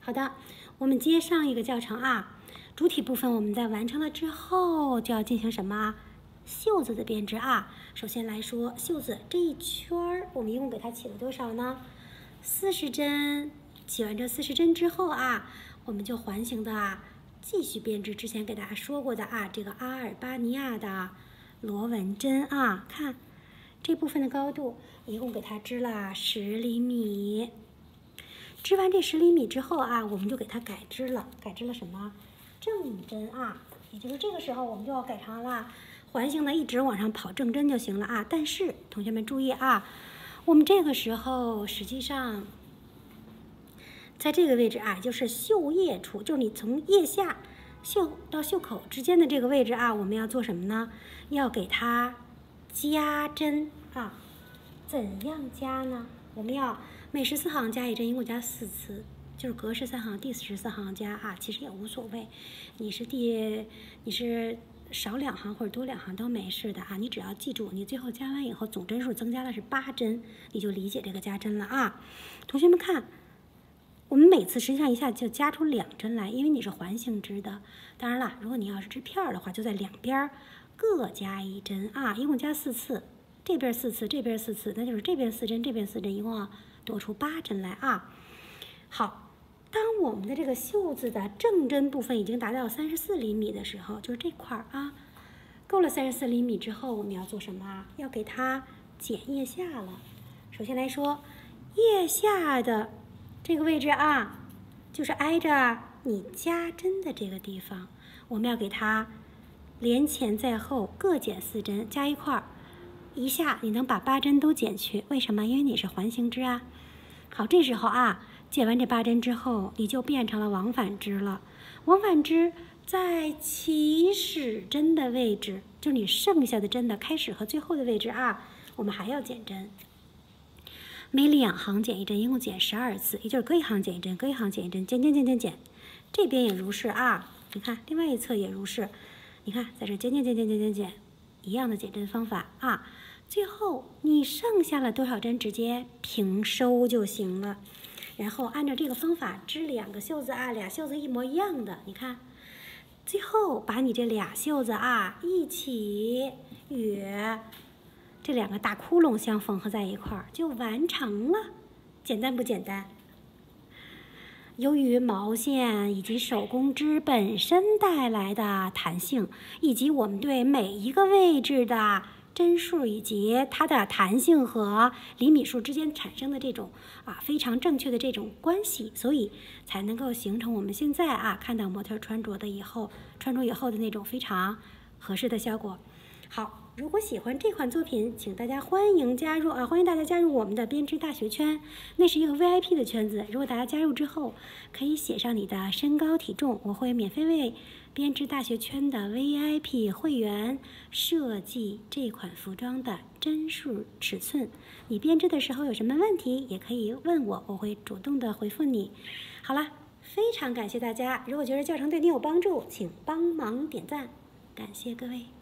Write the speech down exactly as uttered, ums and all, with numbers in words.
好的，我们接上一个教程啊。主体部分我们在完成了之后，就要进行什么？袖子的编织啊。首先来说，袖子这一圈儿，我们一共给它起了多少呢？四十针。起完这四十针之后啊，我们就环形的啊，继续编织之前给大家说过的啊，这个阿尔巴尼亚的螺纹针啊。看这部分的高度，一共给它织了十厘米。织完这十厘米之后啊，我们就给它改织了，改织了什么？正针啊，也就是这个时候我们就要改成了环形的，一直往上跑正针就行了啊。但是同学们注意啊，我们这个时候实际上在这个位置啊，就是袖叶处，就是你从腋下袖到袖口之间的这个位置啊，我们要做什么呢？要给它加针啊。怎样加呢？我们要每十四行加一针，一共加四次，就是隔十三行第十四行加啊，其实也无所谓，你是第你是少两行或者多两行都没事的啊，你只要记住，你最后加完以后总针数增加了是八针，你就理解这个加针了啊。同学们看，我们每次实际上一下就加出两针来，因为你是环形织的。当然了，如果你要是织片儿的话，就在两边各加一针啊，一共加四次。这边四次，这边四次，那就是这边四针，这边四针，一共要多出八针来啊。好，当我们的这个袖子的正针部分已经达到三十四厘米的时候，就是这块儿啊，够了三十四厘米之后，我们要做什么啊？要给它剪腋下了。首先来说，腋下的这个位置啊，就是挨着你加针的这个地方，我们要给它连前在后各剪四针，加一块儿。一下你能把八针都剪去，为什么？因为你是环形织啊。好，这时候啊，剪完这八针之后，你就变成了往返织了。往返织在起始针的位置，就是你剩下的针的开始和最后的位置啊，我们还要剪针。每两行剪一针，一共剪十二次，也就是隔一行剪一针，隔一行剪一针，剪剪剪剪剪。这边也如是啊，你看另外一侧也如是，你看在这剪剪剪剪剪剪剪，一样的剪针方法啊。最后你剩下了多少针，直接平收就行了。然后按照这个方法织两个袖子啊，俩袖子一模一样的，你看，最后把你这俩袖子啊一起与这两个大窟窿相缝合在一块儿，就完成了。简单不简单？由于毛线以及手工织本身带来的弹性，以及我们对每一个位置的针数以及它的弹性和厘米数之间产生的这种啊非常正确的这种关系，所以才能够形成我们现在啊看到模特穿着的以后穿着以后的那种非常合适的效果。好，如果喜欢这款作品，请大家欢迎加入啊，欢迎大家加入我们的编织大学圈，那是一个 V I P 的圈子。如果大家加入之后，可以写上你的身高体重，我会免费为编织大学圈的 V I P 会员设计这款服装的针数尺寸。你编织的时候有什么问题，也可以问我，我会主动的回复你。好了，非常感谢大家，如果觉得教程对你有帮助，请帮忙点赞，感谢各位。